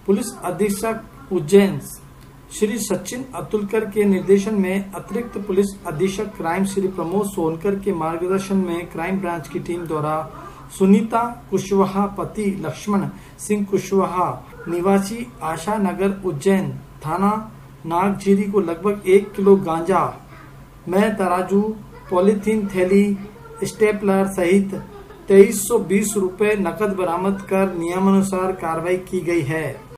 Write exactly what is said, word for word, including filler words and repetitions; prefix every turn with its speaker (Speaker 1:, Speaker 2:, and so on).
Speaker 1: Police अधीक्षक उज्जैन श्री सचिन अतुलकर के निर्देशन में अतिरिक्त पुलिस अधीक्षक क्राइम श्री प्रमोद सोनकर के मार्गदर्शन में क्राइम ब्रांच की टीम द्वारा सुनीता कुशवाहा पति लक्ष्मण सिंह कुशवाहा निवासी आशा नगर उज्जैन थाना नागझीरी को लगभग एक किलो गांजा में तराजू पॉलीथीन थैली स्टेपलर सहित तेईस सौ बीस रूपए नकद बरामद कर नियमानुसार कार्रवाई की गई है।